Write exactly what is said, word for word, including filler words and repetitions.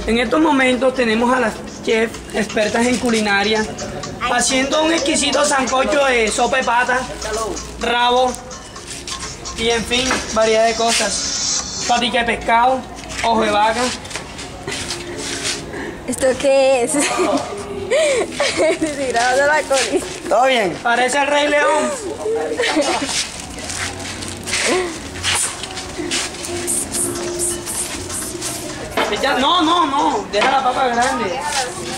En estos momentos tenemos a las chefs expertas en culinaria haciendo un exquisito sancocho de sopa de pata, rabo y en fin, variedad de cosas. Patica de pescado, ojo de vaca. ¿Esto qué es? Estoy grabando la colita. ¿Todo bien? Parece el Rey León. Echa- No, no, no, deja la papa grande.